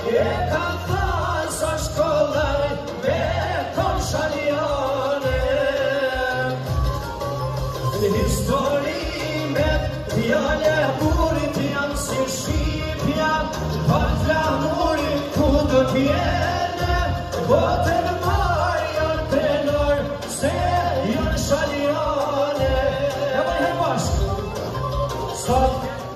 e ka thasa shkollaj me ton shaljane. Në historimet fjale burit janë si shqipja, pa flamurit ku do t'jene, botën marë janë tenor, se janë shaljane. E më herë bashkë, sot